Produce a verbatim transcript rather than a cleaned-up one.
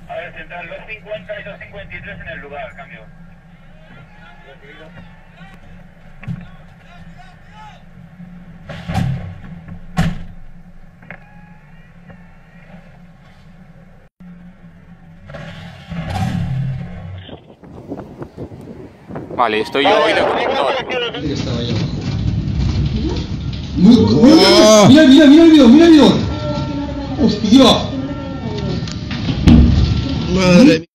A ver, central dos cincuenta y dos cincuenta y tres en el lugar, cambio. Vale, estoy yo y la conductor. Que estaba ahí abajo. Muy, muy, oh. Mira, mira, mira el video, mira el video. Hostia. Madre mía.